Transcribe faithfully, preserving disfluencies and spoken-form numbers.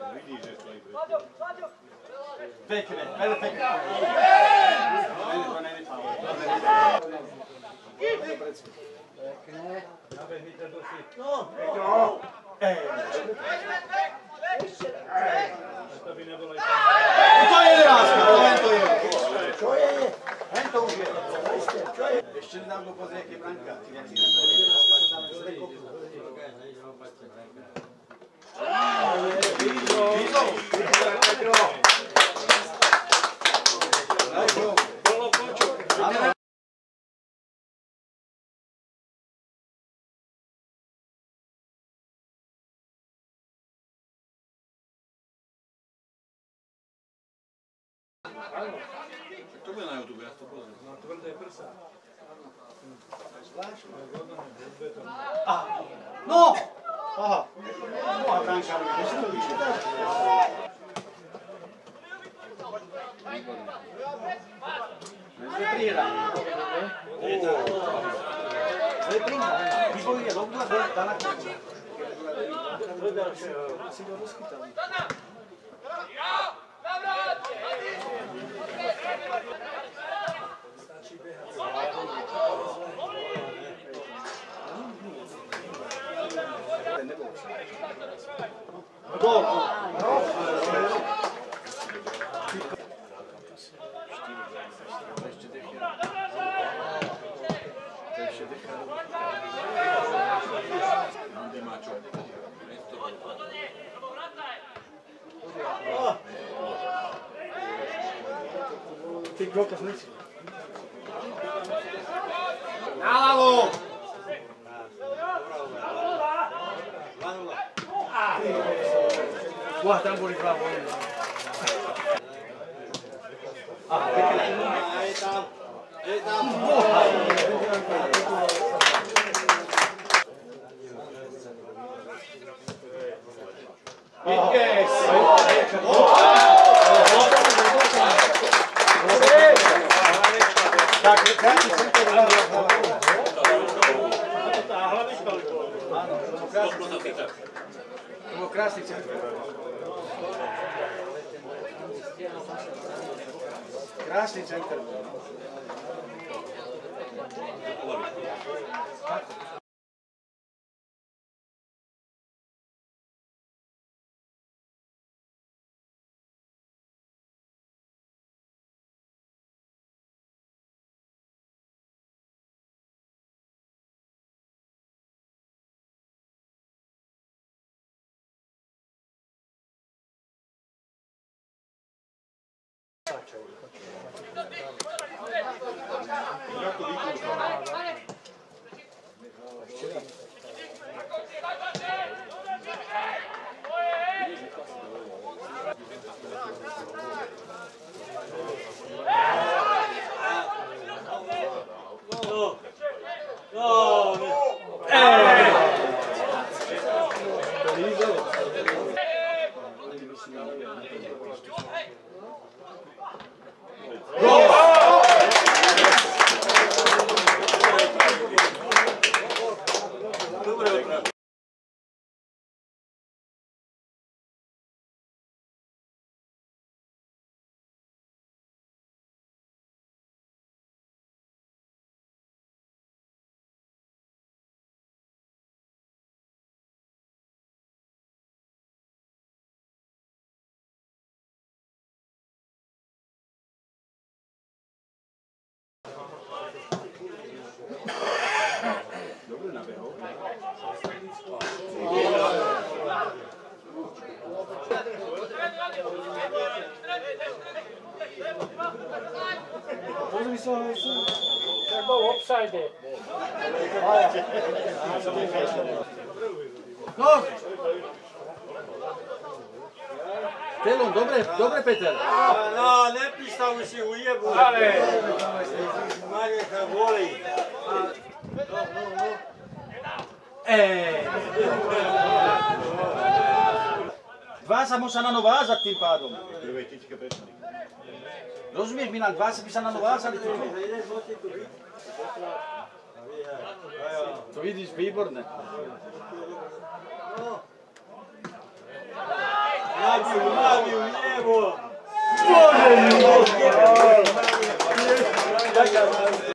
Vidíš, že stojí pred. Pekne, veľmi pekne. Pekne. Nabehnite do si. No, no. Ej. To by nebolo aj To je jedenáctka, to hen to je. Čo je? Hen to už je. Čo je? Ešte nedám go pozrieť, aké branka. Jak si na to je. To bude na YouTube, ja to pozriem. No, tvrdé prsa. No! Aha. No a branka, kde si to vyčíta? Prihra. To je prihra. Vybojuje lobdu a dá na konci. Si go rozchytal. Stačí behať. Gól. Ty kokos, nič. Na hlavu! Wah, tam boli pravo. Aha, pekne. Aj tam, aj tam. Yes! Tak, krásny center. Áno, to bol krásny center. To bol krásny center. Krásny center. Dobre nabehol. Pozri sa, tak bol v offside. No! Telon, dobre, dobre, Peter. No, nepísal už si ujebu. Ale! Marek sa volí. Ej! Dva sa musia na novo vázať tým pádom. Prvej tičke prečný. Rozumieš, Milan, dva sa by sa na novo vázali. To vidíš, výborné. Na Nabił, nabił, nie było. Boże,